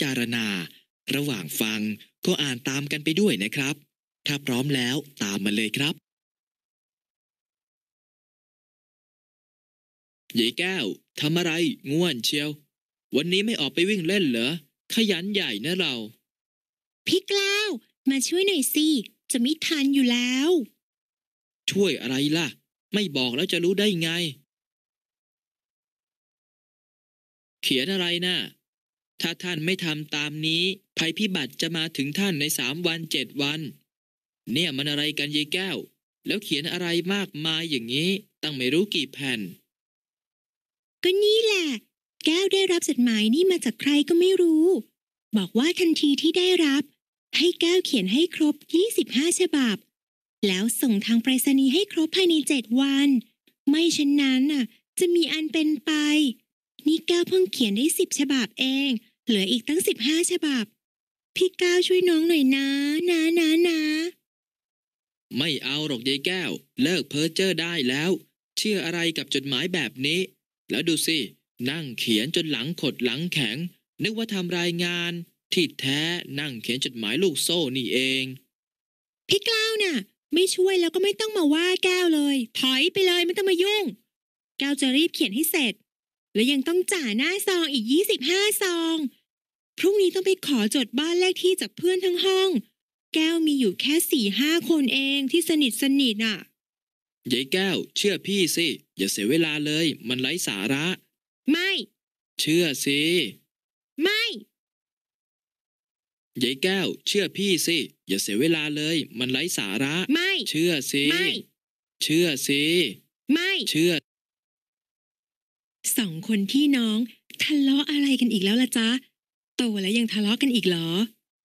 จารณาระหว่างฟังก็อ่านตามกันไปด้วยนะครับถ้าพร้อมแล้วตามมาเลยครับยายแก้วทำอะไรง่วนเชียววันนี้ไม่ออกไปวิ่งเล่นเหรอขยันใหญ่นะเราพี่กล้าวมาช่วยหน่อยสิจะไม่ทันอยู่แล้วช่วยอะไรล่ะไม่บอกแล้วจะรู้ได้ไงเขียนอะไรนะถ้าท่านไม่ทำตามนี้ภัยพิบัติจะมาถึงท่านใน3 วัน 7 วันเนี่ยมันอะไรกันยายแก้วแล้วเขียนอะไรมากมายอย่างนี้ตั้งไม่รู้กี่แผ่นก็นี่แหละแก้วได้รับจดหมายนี่มาจากใครก็ไม่รู้บอกว่าทันทีที่ได้รับให้แก้วเขียนให้ครบ25ฉบับแล้วส่งทางไปรษณีย์ให้ครบภายใน7 วันไม่เช่นนั้นน่ะจะมีอันเป็นไปนี่แก้วเพิ่งเขียนได้10 ฉบับเองเหลืออีกตั้ง15 ฉบับพี่ก้าวช่วยน้องหน่อยนะไม่เอาหรอกยายแก้วเลิกเพ้อเจ้อได้แล้วเชื่ออะไรกับจดหมายแบบนี้แล้วดูสินั่งเขียนจนหลังขดหลังแข็งนึกว่าทำรายงานที่แท้นั่งเขียนจดหมายลูกโซ่นี่เองพี่กล้าวน่ะไม่ช่วยแล้วก็ไม่ต้องมาว่าแก้วเลยถอยไปเลยไม่ต้องมายุ่งแก้วจะรีบเขียนให้เสร็จและยังต้องจ่ายหน้าซองอีก25 ซองพรุ่งนี้ต้องไปขอจดบ้านเลขที่จากเพื่อนทั้งห้องแก้วมีอยู่แค่4-5 คนเองที่สนิทน่ะยายแก้วเชื่อพี่สิอย่าเสียเวลาเลยมันไร้สาระไม่เชื่อสิไม่ยายแก้วเชื่อพี่สิอย่าเสียเวลาเลยมันไร้สาระไม่เชื่อสิไม่เชื่อสิไม่เชื่อ 2 คนพี่น้องทะเลาะอะไรกันอีกแล้วล่ะจ๊ะโตแล้วยังทะเลาะกันอีกเหรอ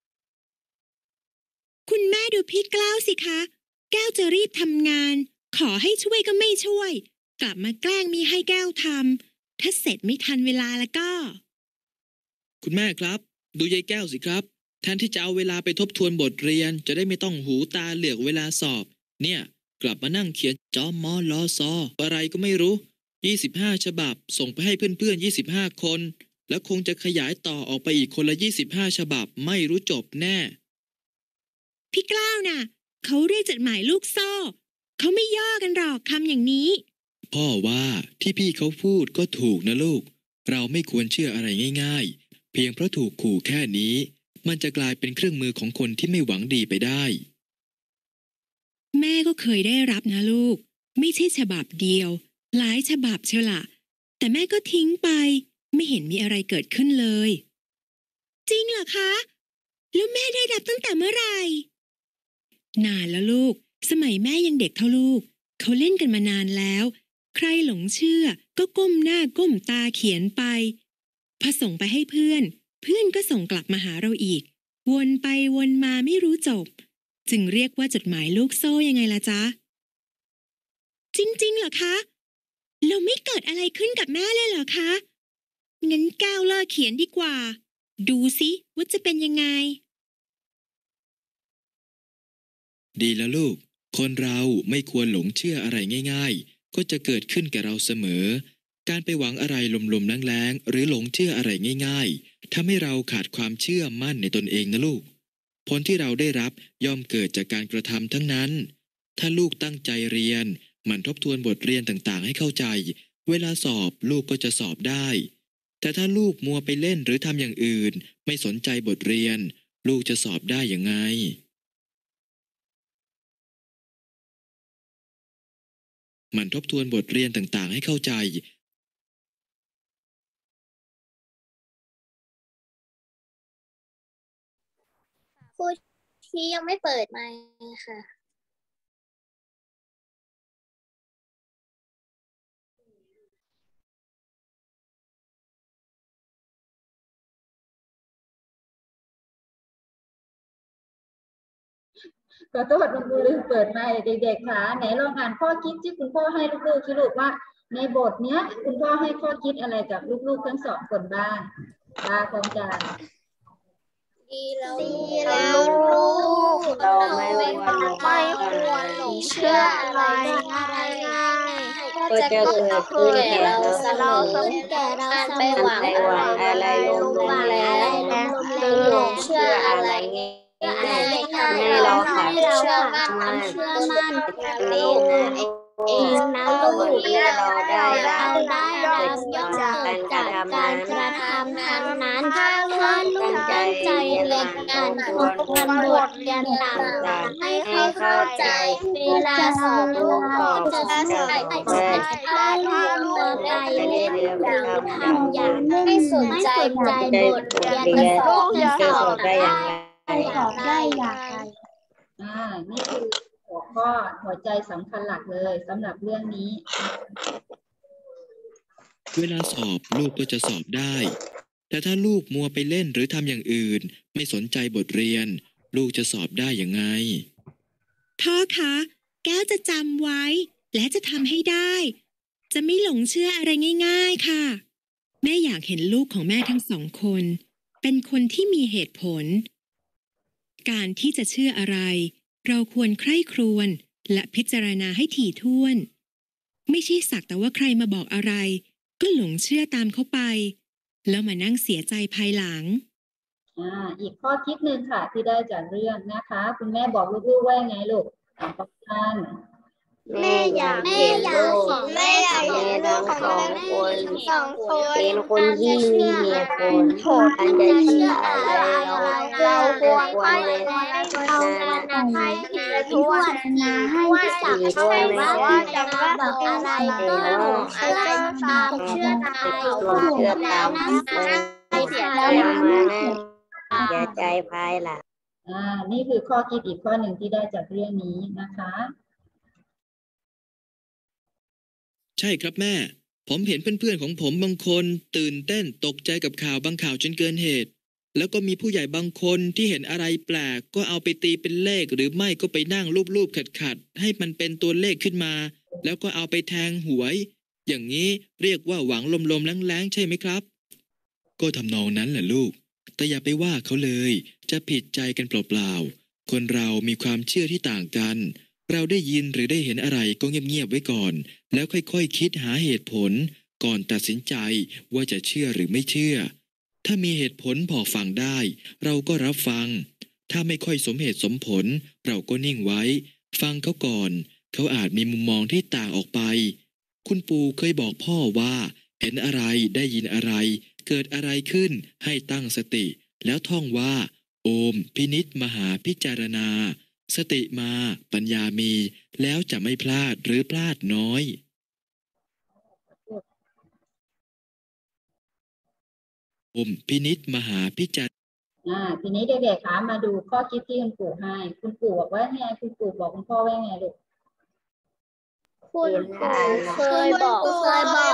คุณแม่ดูพี่กล้าวสิคะแก้วจะรีบทำงานขอให้ช่วยก็ไม่ช่วยกลับมาแกล้งมีให้แก้วทำถ้าเสร็จไม่ทันเวลาแล้วก็คุณแม่ครับดูยายแก้วสิครับแทนที่จะเอาเวลาไปทบทวนบทเรียนจะได้ไม่ต้องหูตาเหลือกเวลาสอบเนี่ยกลับมานั่งเขียนจอมอลอซออะไรก็ไม่รู้25 ฉบับส่งไปให้เพื่อนๆ25 คนแล้วคงจะขยายต่อออกไปอีกคนละ25 ฉบับไม่รู้จบแน่พี่กล้าวน่ะเขาเรียกจดหมายลูกโซ่เขาไม่ย่อกันหรอกคำอย่างนี้พ่อว่าที่พี่เขาพูดก็ถูกนะลูกเราไม่ควรเชื่ออะไรง่ายๆเพียงเพราะถูกขู่แค่นี้มันจะกลายเป็นเครื่องมือของคนที่ไม่หวังดีไปได้แม่ก็เคยได้รับนะลูกไม่ใช่ฉบับเดียวหลายฉบับเชียวล่ะแต่แม่ก็ทิ้งไปไม่เห็นมีอะไรเกิดขึ้นเลยจริงเหรอคะแล้วแม่ได้รับตั้งแต่เมื่อไหร่นานแล้วลูกสมัยแม่ยังเด็กเท่าลูกเขาเล่นกันมานานแล้วใครหลงเชื่อก็ก้มหน้าก้มตาเขียนไปพอส่งไปให้เพื่อนก็ส่งกลับมาหาเราอีกวนไปวนมาไม่รู้จบจึงเรียกว่าจดหมายลูกโซ่ยังไงล่ะจ๊ะจริงๆเหรอคะเราไม่เกิดอะไรขึ้นกับแม่เลยเหรอคะงั้นแก้วเลิกเขียนดีกว่าดูสิว่าจะเป็นยังไงดีแล้วลูกคนเราไม่ควรหลงเชื่ออะไรง่ายๆก็จะเกิดขึ้นแก่เราเสมอการไปหวังอะไรลมๆแรงๆหรือหลงเชื่ออะไรง่ายๆทำให้เราขาดความเชื่อมั่นในตนเองนะลูกผลที่เราได้รับย่อมเกิดจากการกระทำทั้งนั้นถ้าลูกตั้งใจเรียนหมั่นทบทวนบทเรียนต่างๆให้เข้าใจเวลาสอบลูกก็จะสอบได้แต่ถ้าลูกมัวไปเล่นหรือทำอย่างอื่นไม่สนใจบทเรียนลูกจะสอบได้ยังไงหมั่นทบทวนบทเรียนต่างๆให้เข้าใจครูที่ยังไม่เปิดไมค์ค่ะขอโทษคุณครูลืมเปิดไมค์เด็กๆค่ะไหนลองอ่านข้อคิดที่คุณพ่อให้ลูกๆสิลูกว่าในบทเนี้ยคุณพ่อให้ข้อคิดอะไรกับลูกๆทั้ง2 คนบ้างพร้อมกันดีแล้วลูกเราไม่ควรหลงเชื่ออะไรง่ายๆก็จะเกิดขึ้นแก่เราเสมอการไปหวังอะไรลมๆแรงง่ายๆให้เราค่ะเชื่อมั่นเองนะลูกที่เราได้รับย่อมเกิดจากการกระทำทั้งนั้นถ้าลูกตั้งใจในการทบทวนบทเรียนต่างๆให้เข้าใจเวลาสอบลูกก็จะใส่ถ้าลูกมัวไปเล่นหรือทำอย่างไม่สนใจบทเรียนลูกจะสอบได้อย่างไรนี่คือหัวข้อหัวใจสำคัญหลักเลยสำหรับเรื่องนี้เวลาสอบลูกก็จะสอบได้ แต่ถ้าลูกมัวไปเล่นหรือทำอย่างอื่นไม่สนใจบทเรียนลูกจะสอบได้ยังไงพ่อคะแก้วจะจำไว้และจะทำให้ได้จะไม่หลงเชื่ออะไรง่ายๆค่ะแม่อยากเห็นลูกของแม่ทั้งสองคนเป็นคนที่มีเหตุผลการที่จะเชื่ออะไรเราควรใคร่ครวญและพิจารณาให้ถี่ถ้วนไม่ใช่สักแต่ว่าใครมาบอกอะไรก็หลงเชื่อตามเขาไปแล้วมานั่งเสียใจภายหลังอีกข้อคิดหนึ่งค่ะที่ได้จากเรื่องนะคะคุณแม่บอกลูกๆว่าไงลูกขอบคุณแม่อยากเห็นลูกของแม่ทั้งสองคนเป็นคนที่มีเหตุผลการจะเชื่ออะไรเราควรให้ทุกวันให้สักแต่ว่าจะบอกอะไรก็หลงเชื่อตามเชื่อตามเสียใจเสียใจภายหลังนี่คือข้อคิดอีกข้อหนึ่งที่ได้จากเรื่องนี้นะคะใช่ครับแม่ผมเห็นเพื่อนๆของผมบางคนตื่นเต้นตกใจกับข่าวบางข่าวจนเกินเหตุแล้วก็มีผู้ใหญ่บางคนที่เห็นอะไรแปลกก็เอาไปตีเป็นเลขหรือไม่ก็ไปนั่งรูปๆขัดๆให้มันเป็นตัวเลขขึ้นมาแล้วก็เอาไปแทงหวยอย่างนี้เรียกว่าหวังลมๆแล้งๆใช่ไหมครับก็ทำนองนั้นแหละลูกแต่อย่าไปว่าเขาเลยจะผิดใจกันเปล่าๆคนเรามีความเชื่อที่ต่างกันเราได้ยินหรือได้เห็นอะไรก็เงียบๆไว้ก่อนแล้วค่อยๆคิดหาเหตุผลก่อนตัดสินใจว่าจะเชื่อหรือไม่เชื่อถ้ามีเหตุผลพอฟังได้เราก็รับฟังถ้าไม่ค่อยสมเหตุสมผลเราก็นิ่งไว้ฟังเขาก่อนเขาอาจมีมุมมองที่ต่างออกไปคุณปู่เคยบอกพ่อว่าเห็นอะไรได้ยินอะไรเกิดอะไรขึ้นให้ตั้งสติแล้วท่องว่าโอมพินิจมหาพิจารณาสติมาปัญญามีแล้วจะไม่พลาดหรือพลาดน้อยโอมพินิจมหาพิจารทีนี้เด็กๆคะมาดูข้อคิดที่คุณปู่ให้คุณปู่บอกว่าไงคุณปู่บอกคุณพ่อว่าไงลูกคุณปู่เคยบอกว่า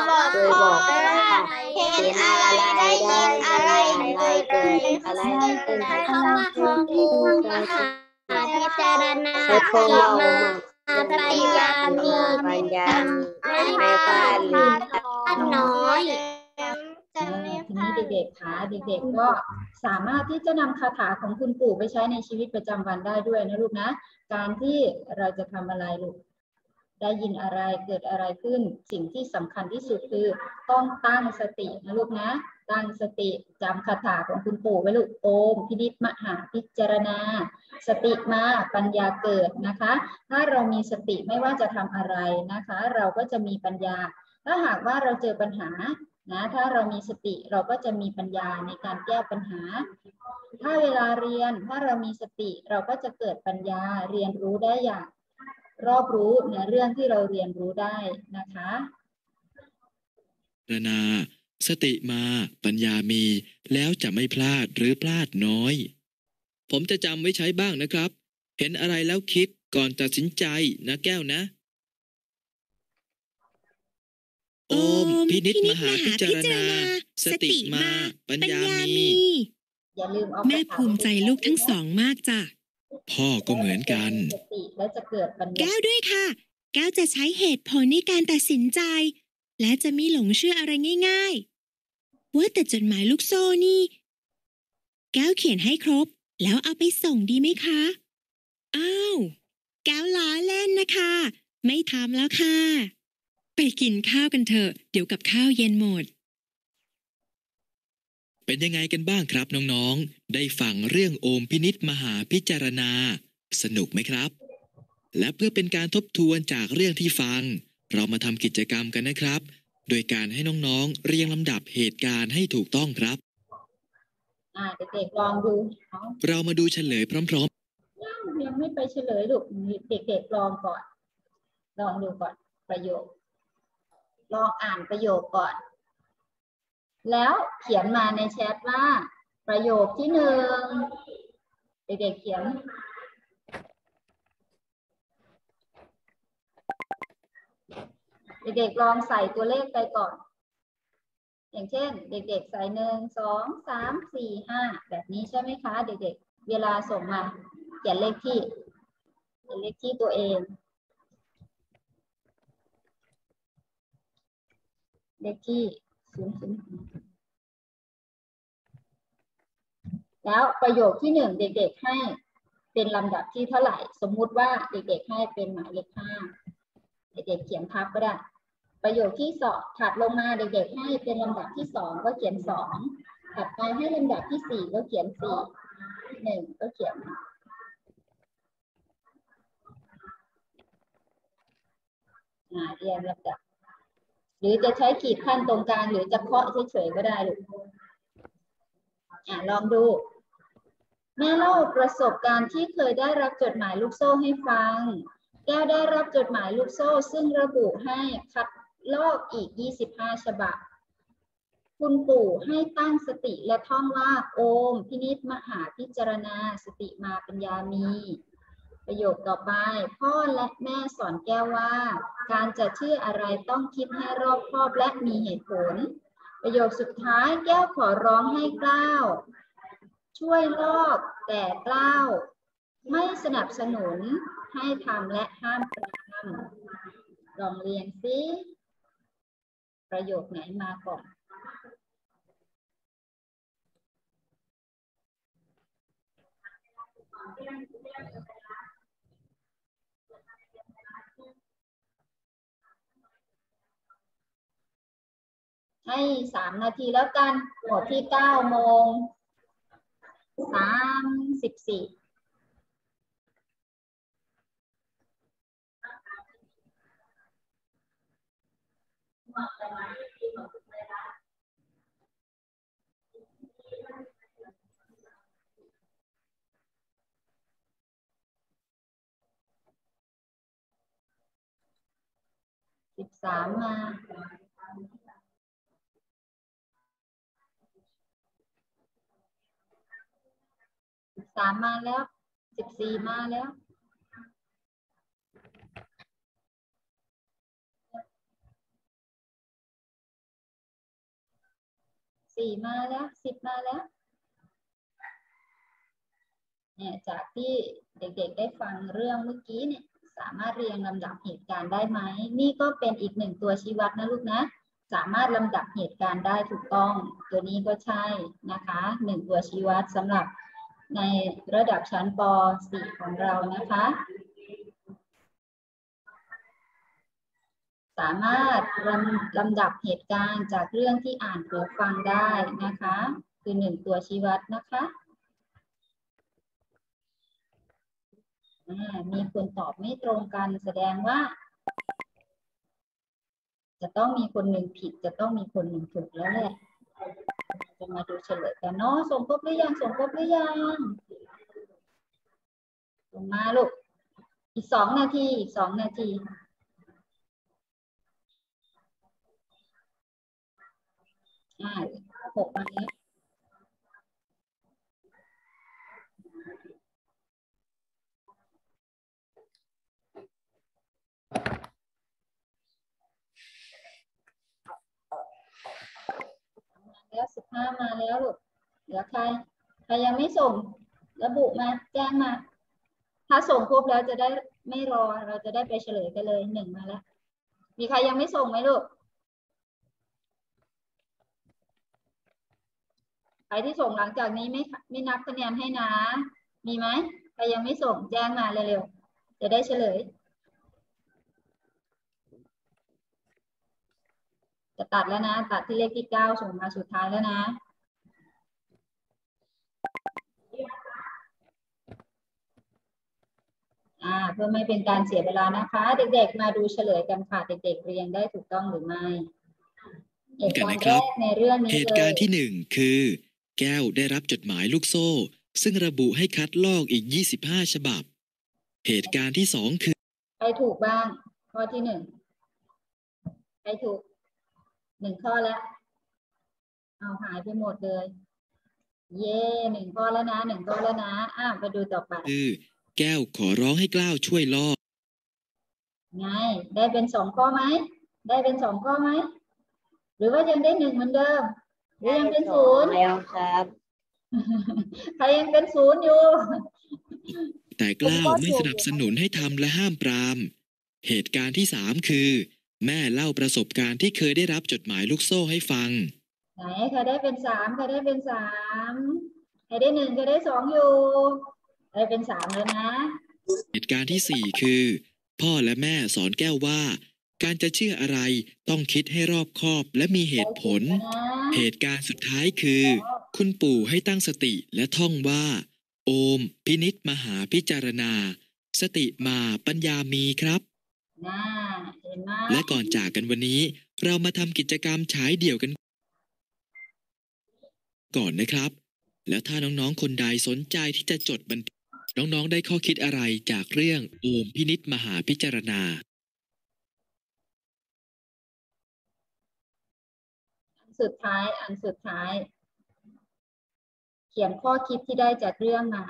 เห็นอะไรได้ยินอะไรเกิดอะไรขึ้นเพราะว่าคุณมหาพิจารณาจิตมาปัญญามีไม่พลาดน้อยทีนี้เด็กๆคะเด็กๆก็สามารถที่จะนำคาถาของคุณปู่ไปใช้ในชีวิตประจำวันได้ด้วยนะลูกนะการที่เราจะทำอะไรลูกได้ยินอะไรเกิดอะไรขึ้นสิ่งที่สำคัญที่สุดคือต้องตั้งสตินะลูกนะตั้งสติจำคาถาของคุณปู่ไว้ลูกโอมพินิจมหาพิจารณาสติมาปัญญาเกิดนะคะถ้าเรามีสติไม่ว่าจะทำอะไรนะคะเราก็จะมีปัญญาถ้าหากว่าเราเจอปัญหานะถ้าเรามีสติเราก็จะมีปัญญาในการแก้ปัญหาถ้าเวลาเรียนถ้าเรามีสติเราก็จะเกิดปัญญาเรียนรู้ได้อย่างรอบรู้ในเรื่องที่เราเรียนรู้ได้นะคะนาสติมาปัญญามีแล้วจะไม่พลาดหรือพลาดน้อยผมจะจำไว้ใช้บ้างนะครับเห็นอะไรแล้วคิดก่อนตัดสินใจนะแก้วนะโอมพินิจมหาพิจารณาสติมาปัญญามีอย่าลืมแม่ภูมิใจลูกทั้งสองมากจ้ะพ่อก็เหมือนกันแก้วด้วยค่ะแก้วจะใช้เหตุผลในการตัดสินใจและจะไม่หลงเชื่ออะไรง่ายๆว่าแต่จดหมายลูกโซ่นี่แก้วเขียนให้ครบแล้วเอาไปส่งดีไหมคะอ้าวแก้วล้อเล่นนะคะไม่ทำแล้วค่ะไปกินข้าวกันเถอะเดี๋ยวกับข้าวเย็นหมดเป็นยังไงกันบ้างครับน้องๆได้ฟังเรื่องโอมพินิจมหาพิจารณาสนุกไหมครับและเพื่อเป็นการทบทวนจากเรื่องที่ฟังเรามาทำกิจกรรมกันนะครับโดยการให้น้องๆเรียงลำดับเหตุการณ์ให้ถูกต้องครับเด็กๆลองดูเรามาดูเฉลยพร้อมยังไม่ไปเฉลยลูกเด็กๆลองก่อนลองดูก่อนประโยคลองอ่านประโยคก่อนแล้วเขียนมาในแชทว่าประโยคที่1เด็กๆเขียนเด็กๆลองใส่ตัวเลขไปก่อนอย่างเช่นเด็กๆใส่1 2 3 4 5แบบนี้ใช่ไหมคะเด็กๆเวลาส่งมาเขียนเลขที่ตัวเองเลขที่แล้วประโยคที่1เด็กๆให้เป็นลำดับที่เท่าไหร่สมมุติว่าเด็กๆให้เป็นหมายเลข5เด็กๆเขียนทับก็ได้ประโยคที่2ถัดลงมาเด็กๆให้เป็นลำดับที่2ก็เขียน2ถัดไปให้ลำดับที่4ก็เขียน4 1ก็เขียนเรียงลำดับหรือจะใช้ขีดขั้นตรงกลางหรือจะเคาะเฉยๆก็ได้ลูกลองดูแม่เล่าประสบการณ์ที่เคยได้รับจดหมายลูกโซ่ให้ฟังแก้วได้รับจดหมายลูกโซ่ซึ่งระบุให้คัดลอกอีก25ฉบับคุณปู่ให้ตั้งสติและท่องว่าโอมพินิจมหาพิจารณาสติมาปัญญามีประโยคต่อไปพ่อและแม่สอนแก้วว่าการจะเชื่ออะไรต้องคิดให้รอบคอบและมีเหตุผลประโยคสุดท้ายแก้วขอร้องให้กล้าวช่วยลอกแต่กล้าวไม่สนับสนุนให้ทำและห้ามปรามลองเรียนซิประโยคไหนมาก่อนให้3 นาทีแล้วกันหมดที่9:3413มา13มาแล้ว14มาแล้ว4มาแล้ว10มาแล้วเนี่ยจากที่เด็กๆได้ฟังเรื่องเมื่อกี้เนี่ยสามารถเรียงลำดับเหตุการณ์ได้ไหมนี่ก็เป็นอีก1ตัวชี้วัดนะลูกนะสามารถลำดับเหตุการณ์ได้ถูกต้องตัวนี้ก็ใช่นะคะ1ตัวชี้วัดสำหรับในระดับชั้นป .4 ของเรานะคะสามารถลำดับเหตุการณ์จากเรื่องที่อ่านหรือฟังได้นะคะคือ1ตัวชี้วัดนะคะมีคนตอบไม่ตรงกันแสดงว่าจะต้องมีคนหนึ่งผิดจะต้องมีคนหนึ่งถูกแล้วแหละจะมาดูเฉลยกันเนาะส่งครบหรือยังส่งครบหรือยังส่งมาลูกอีก2 นาทีอีก2 นาที6มาแล้ว15มาแล้วลูกเหลือใครยังไม่ส่งระบุมาแจ้งมาถ้าส่งครบแล้วจะได้ไม่รอเราจะได้ไปเฉลยกันเลย1มาแล้วมีใครยังไม่ส่งไหมลูกใครที่ส่งหลังจากนี้ไม่นับคะแนนให้นะมีไหมใครยังไม่ส่งแจ้งมาเร็วๆจะได้เฉลยจะตัดแล้วนะตัดที่เลขที่9ส่งมาสุดท้ายแล้วนะเพื่อไม่เป็นการเสียเวลานะคะ เด็กๆมาดูเฉลยกันค่ะเด็กๆเรียงได้ถูกต้องหรือไม่เหตุการณ์แรกในเรื่องนี้เลยเหตุการณ์ที่ 1 คือ แก้วได้รับจดหมายลูกโซ่ซึ่งระบุให้คัดลอกอีก25ฉบับเหตุการณ์ที่ 2 คือใครถูกบ้างข้อที่ 1ใครถูก1ข้อแล้วเอาหายไปหมดเลยเย่1ข้อแล้วนะ1ข้อแล้วนะไปดูต่อไปคือแก้วขอร้องให้กล้าวช่วยลอกไงได้เป็น2ข้อไหมได้เป็น2ข้อไหมหรือว่ายังได้1เหมือนเดิมหรือยังเป็น0 แล้วครับใครยังเป็น0อยู่แต่กล้าวไม่สนับสนุนให้ทำและห้ามปรามเหตุการณ์ที่ 3 คือแม่เล่าประสบการณ์ที่เคยได้รับจดหมายลูกโซ่ให้ฟังไหนใครได้เป็น3ใครได้เป็น3ใครได้1ใครได้2อยู่ได้เป็น3แล้วนะเหตุการณ์ที่ 4 คือพ่อและแม่สอนแก้วว่าการจะเชื่ออะไรต้องคิดให้รอบคอบและมีเหตุผลเหตุการณ์สุดท้ายคือคุณปู่ให้ตั้งสติและท่องว่าโอมพินิจมหาพิจารณาสติมาปัญญามีครับและก่อนจากกันวันนี้เรามาทำกิจกรรมฉายเดี่ยวกันก่อนนะครับแล้วถ้าน้องๆคนใดสนใจที่จะจดบันทึกน้องๆได้ข้อคิดอะไรจากเรื่องโอมพินิจมหาพิจารณาอันสุดท้ายเขียนข้อคิดที่ได้จากเรื่องมา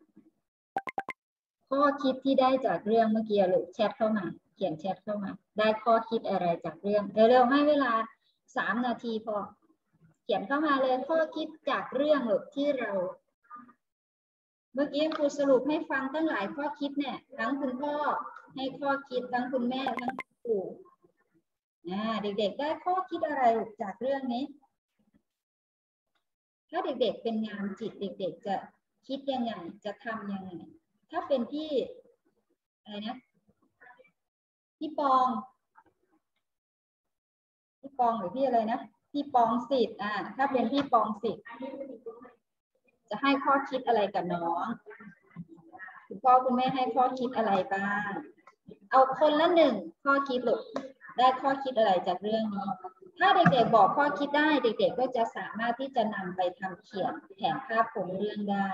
ข้อคิดที่ได้จากเรื่องเมื่อกี้ลูกแชทเข้ามาเขียนแชทเข้ามาได้ข้อคิดอะไรจากเรื่องเร็วๆให้เวลา3 นาทีพอเขียนเข้ามาเลยข้อคิดจากเรื่องลูกที่เราเมื่อกี้ครูสรุปให้ฟังตั้งหลายข้อคิดเนี่ยทั้งคุณพ่อให้ข้อคิดทั้งคุณแม่ทั้งคุณปู่เด็กๆได้ข้อคิดอะไรจากเรื่องนี้ถ้าเด็กๆเป็นงานจิตเด็กๆจะคิดยังไงจะทำยังไงถ้าเป็นพี่อะไรนะพี่ปองหรือพี่อะไรนะพี่ปองสิทธิ์ถ้าเป็นพี่ปองสิทธิ์จะให้ข้อคิดอะไรกับน้องคุณพ่อคุณแม่ให้ข้อคิดอะไรบ้างเอาคนละ1ข้อคิดลูกได้ข้อคิดอะไรจากเรื่องนี้ถ้าเด็กๆบอกข้อคิดได้เด็กๆก็จะสามารถที่จะนำไปทำเขียนแผนภาพของเรื่องได้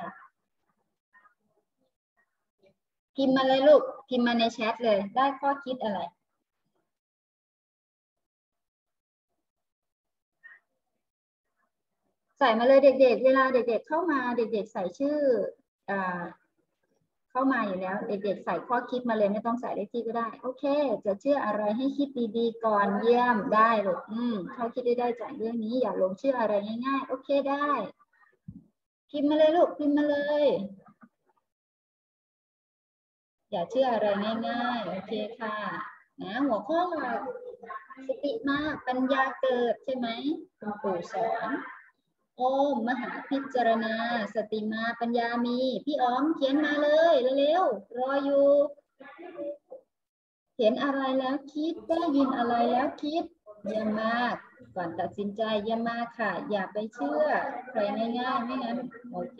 พิมพ์มาเลยลูกพิมพ์มาในแชทเลยได้ข้อคิดอะไรใส่มาเลยเด็กๆเวลาเด็กๆเข้ามาเด็กๆใส่ชื่อเข้ามาอยู่แล้วเด็กๆใส่ข้อคิดมาเลยไม่ต้องใส่เลขที่ก็ได้โอเคจะเชื่ออะไรให้คิดดีๆก่อนเยี่ยมได้ลูกข้อคิดได้จากเรื่องนี้อย่าลงเชื่ออะไรง่ายๆโอเคได้พิมพ์มาเลยลูกพิมพ์มาเลยอย่าเชื่ออะไรง่ายๆโอเคค่ะหัวข้อสติมาปัญญาเกิดใช่ไหมคุณปู่สอนโอมมหาพิจารณาสติมาปัญญามีพี่อ้อมเขียนมาเลยเร็วๆรออยู่เห็นอะไรแล้วคิดได้ยินอะไรแล้วคิดเยี่ยมมากก่อนตัดสินใจเยี่ยมมากค่ะอย่าไปเชื่อใครง่ายๆไม่งั้นโอเค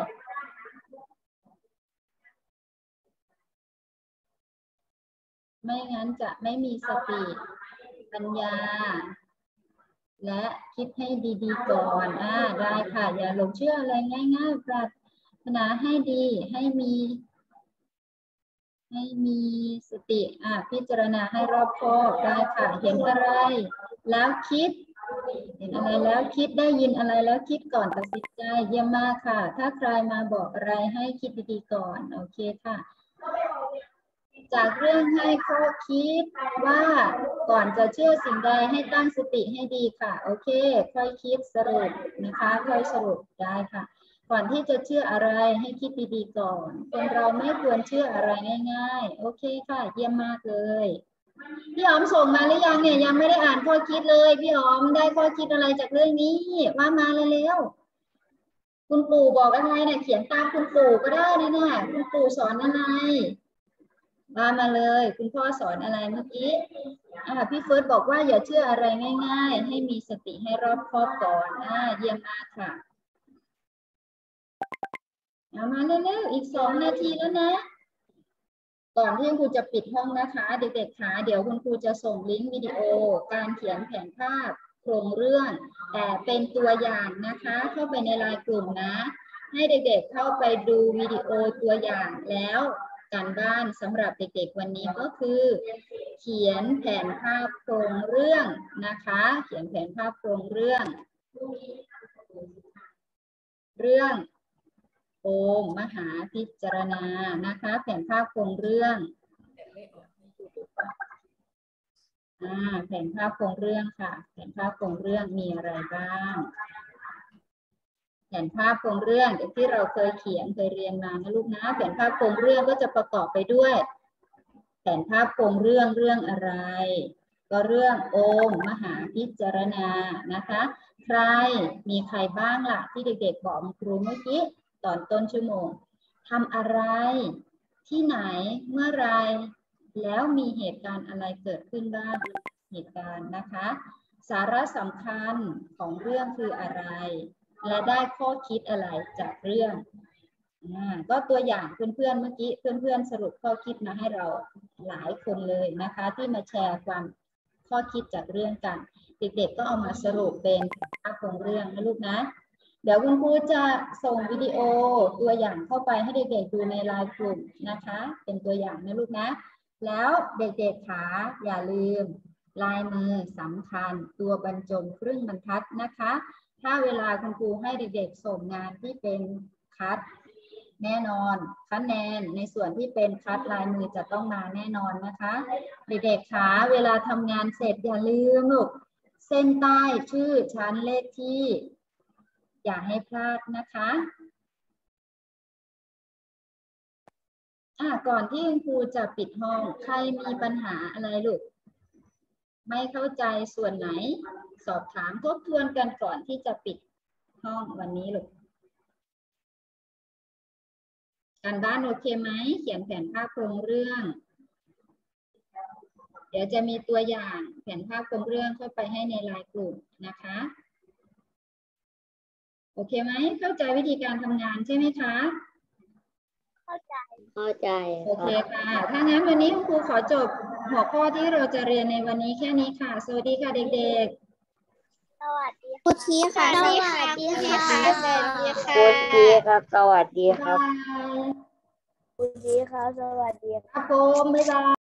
ไม่งั้นจะไม่มีสติปัญญาและคิดให้ดีๆก่อนได้ค่ะอย่าหลงเชื่ออะไรง่ายๆปรารถนาให้ดีให้มีสติพิจารณาให้รอบคอบได้ค่ะเห็นอะไรแล้วคิดเห็นอะไรแล้วคิดได้ยินอะไรแล้วคิดก่อนตัดสินใจเยี่ยมมากค่ะถ้าใครมาบอกอะไรให้คิดดีๆก่อนโอเคค่ะจากเรื่องให้ข้อคิดว่าก่อนจะเชื่อสิ่งใดให้ตั้งสติให้ดีค่ะโอเคค่อยคิดสรุปนะคะค่อยสรุปได้ค่ะก่อนที่จะเชื่ออะไรให้คิดดีๆก่อนคนเราไม่ควรเชื่ออะไรง่ายๆโอเคค่ะเยี่ยมมากเลยพี่อ๋อมส่งมาหรือยังเนี่ยยังไม่ได้อ่านข้อคิดเลยพี่อ๋อมได้ข้อคิดอะไรจากเรื่องนี้ว่ามาเร็วๆคุณปู่บอกอะไรเนี่ยเขียนตามคุณปู่ก็ได้นะเนี่ยคุณปู่สอนอะไรมาเลยคุณพ่อสอนอะไรเมื่อกี้พี่เฟิร์สบอกว่าอย่าเชื่ออะไรง่ายๆให้มีสติให้รอบคอบก่อนเยี่ยมมากค่ะเอามาเร็วๆอีก2 นาทีแล้วนะก่อนที่คุณครูจะปิดห้องนะคะ เด็กๆคะเดี๋ยวคุณครูจะส่งลิงก์วิดีโอการเขียนแผนภาพโครงเรื่องแต่เป็นตัวอย่างนะคะเข้าไปในไลน์กลุ่มนะให้เด็กๆเข้าไปดูวิดีโอตัวอย่างแล้วการบ้านสำหรับเด็กๆวันนี้ก็คือ เขียนแผนภาพโครงเรื่องนะคะเขียนแผนภาพโครงเรื่องโอมมหาพิจารณานะคะแผนภาพโครงเรื่องแผนภาพโครงเรื่องค่ะแผนภาพโครงเรื่องมีอะไรบ้างแผนภาพโครงเรื่องที่เราเคยเขียนเคยเรียนมานะลูกนะแผนภาพโครงเรื่องก็จะประกอบไปด้วยแผนภาพโครงเรื่องอะไรก็เรื่องโอมมหาพิจารณานะคะใครมีใครบ้างล่ะที่เด็กๆบอกครูเมื่อกี้ตอนต้นชั่วโมงทำอะไรที่ไหนเมื่อไรแล้วมีเหตุการณ์อะไรเกิดขึ้นบ้างเหตุการณ์นะคะสาระสำคัญของเรื่องคืออะไรและได้ข้อคิดอะไรจากเรื่องก็ตัวอย่างเพื่อนๆเมื่อกี้เพื่อนๆสรุปข้อคิดมาให้เราหลายคนเลยนะคะที่มาแชร์ความข้อคิดจากเรื่องกันเด็กๆก็เอามาสรุปเป็นภาพของเรื่องนะลูกนะเดี๋ยวคุณครูจะส่งวิดีโอตัวอย่างเข้าไปให้เด็กๆดูในไลน์กลุ่มนะคะเป็นตัวอย่างนะลูกนะแล้วเด็กๆขาอย่าลืมลายมือสำคัญตัวบรรจงครึ่งบรรทัดนะคะถ้าเวลาคุณครูให้เด็กๆส่งงานที่เป็นคัดแน่นอนคะแนนในส่วนที่เป็นคัดลายมือจะต้องมาแน่นอนนะคะเด็กๆคะเวลาทำงานเสร็จอย่าลืมลูกเส้นใต้ชื่อชั้นเลขที่อย่าให้พลาดนะคะก่อนที่คุณครูจะปิดห้องใครมีปัญหาอะไรลูกไม่เข้าใจส่วนไหนสอบถามทบทวนกันก่อนที่จะปิดห้องวันนี้ลูกการบ้านโอเคไหมเขียนแผนภาพโครงเรื่องเดี๋ยวจะมีตัวอย่างแผนภาพโครงเรื่องเข้าไปให้ในไลน์กลุ่มนะคะโอเคไหมเข้าใจวิธีการทำงานใช่ไหมคะเข้าใจโอเคค่ะถ้างั้นวันนี้ครูขอจบหัวข้อที่เราจะเรียนในวันนี้แค่นี้ค่ะสวัสดีค่ะเด็กๆสวัสดีครูทีค่ะสวัสดีค่ะสวัสดีค่ะครูทีครับสวัสดีครับบ๊ายบายครูทีค่ะสวัสดีครับผมบ๊ายบาย